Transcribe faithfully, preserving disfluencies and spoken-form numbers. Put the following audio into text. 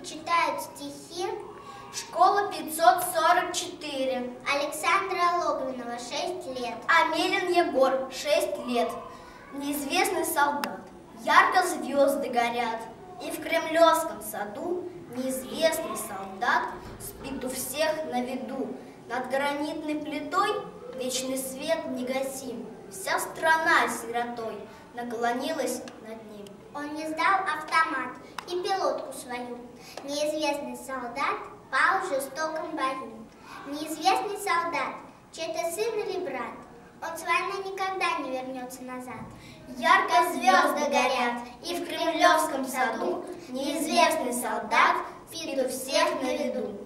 читают стихи школа пятьсот сорок четыре. Александра Логвинова, шесть лет. Амелин Егор, шесть лет. Неизвестный солдат, ярко звезды горят, и в Кремлевском саду неизвестный солдат спит у всех на виду. Над гранитной плитой вечный свет негасим, вся страна сиротой наклонилась над ним. Он не сдал автомат и пилотку свою. Неизвестный солдат пал в жестоком бою. Неизвестный солдат, чей-то сын или брат, он с войны никогда не вернется назад. Ярко звезды горят, и в Кремлевском саду неизвестный солдат спит у всех на виду.